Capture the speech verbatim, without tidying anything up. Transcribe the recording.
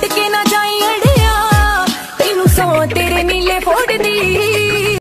छड्ड के ना जाई अड़िया, तेनू सौ तेरे नीले फोड़ दी